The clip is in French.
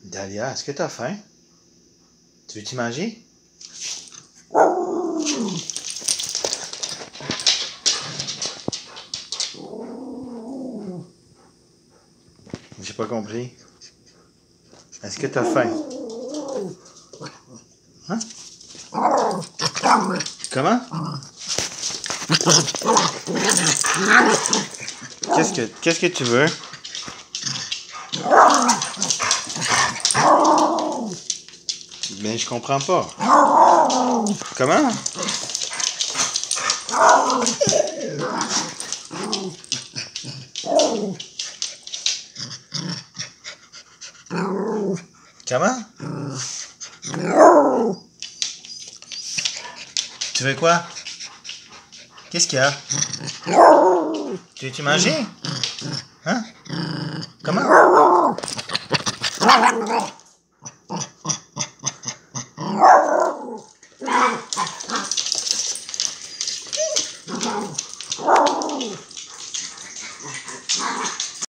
Dahlia, est-ce que t'as faim? Tu veux-tu manger? J'ai pas compris. Est-ce que t'as faim? Hein? Comment? Qu'est-ce que tu veux? Mais je comprends pas. Comment? Comment? Tu veux quoi? Qu'est-ce qu'il y a? Tu veux-tu manger? Hein? Comment?